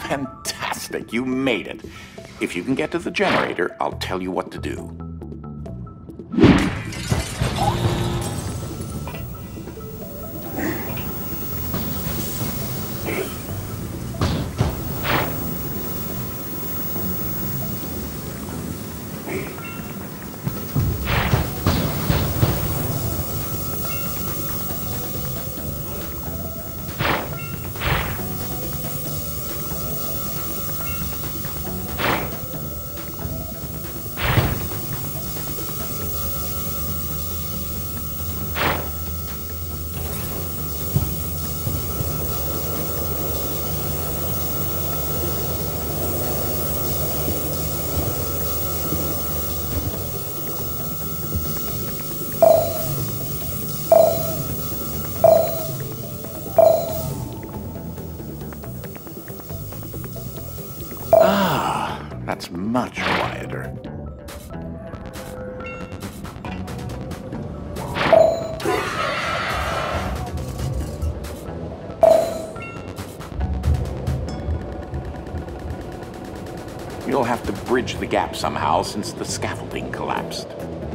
Fantastic, you made it. If you can get to the generator, I'll tell you what to do. That's much quieter. You'll have to bridge the gap somehow since the scaffolding collapsed.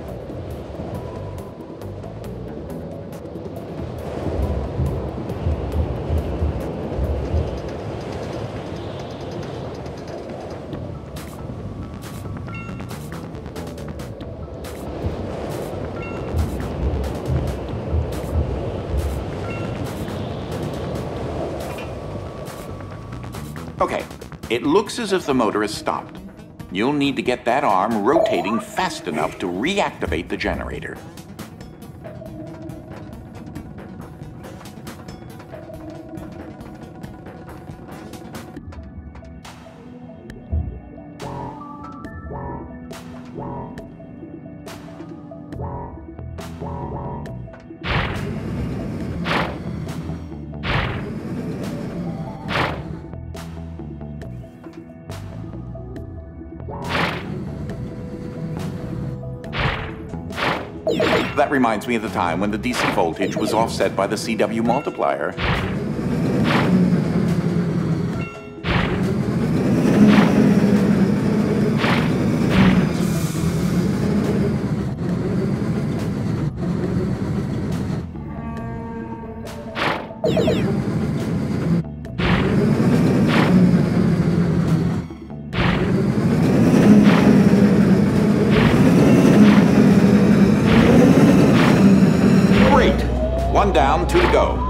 Okay, it looks as if the motor has stopped. You'll need to get that arm rotating fast enough to reactivate the generator. That reminds me of the time when the DC voltage was offset by the CW multiplier. One down, 2 to go.